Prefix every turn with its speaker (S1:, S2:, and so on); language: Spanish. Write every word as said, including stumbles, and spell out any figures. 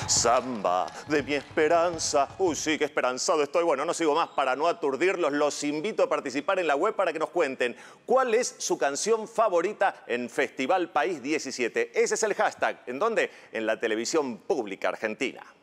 S1: Samba de mi esperanza. Uy, sí, qué esperanzado estoy. Bueno, no sigo más para no aturdirlos. Los invito a participar en la web para que nos cuenten cuál es su canción favorita en Festival País diecisiete. Ese es el hashtag. ¿En dónde? En la televisión pública argentina.